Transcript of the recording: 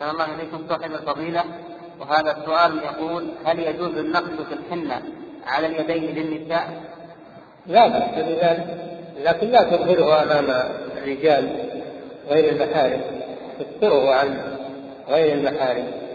أحسن الله إليكم صاحب الفضيلة. وهذا السؤال يقول: هل يجوز النقش في الحنة على اليدين للنساء؟ لا بأس بذلك، لكن لا تظهره أمام الرجال غير المحارم، تستره عن غير المحارم.